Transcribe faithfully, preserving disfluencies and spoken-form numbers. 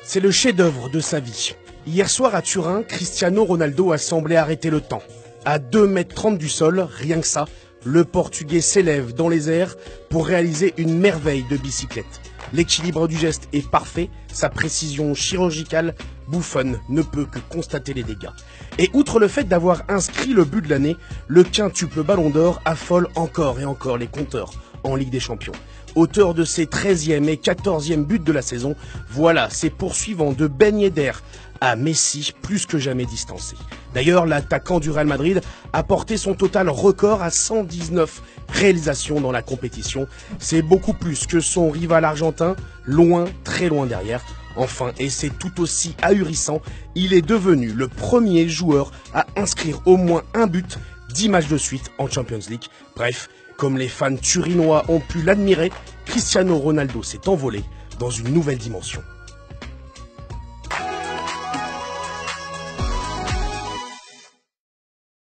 C'est le chef-d'œuvre de sa vie. Hier soir à Turin, Cristiano Ronaldo a semblé arrêter le temps. À deux mètres trente du sol, rien que ça, le Portugais s'élève dans les airs pour réaliser une merveille de bicyclette. L'équilibre du geste est parfait, sa précision chirurgicale, Buffon ne peut que constater les dégâts. Et outre le fait d'avoir inscrit le but de l'année, le quintuple Ballon d'Or affole encore et encore les compteurs en Ligue des Champions. Auteur de ses treizième et quatorzième buts de la saison, voilà ses poursuivants de Ben Yedder à Messi plus que jamais distancés. D'ailleurs, l'attaquant du Real Madrid a porté son total record à cent dix-neuf réalisations dans la compétition. C'est beaucoup plus que son rival argentin, loin, très loin derrière. Enfin, et c'est tout aussi ahurissant, il est devenu le premier joueur à inscrire au moins un but dix matchs de suite en Champions League. Bref, comme les fans turinois ont pu l'admirer, Cristiano Ronaldo s'est envolé dans une nouvelle dimension.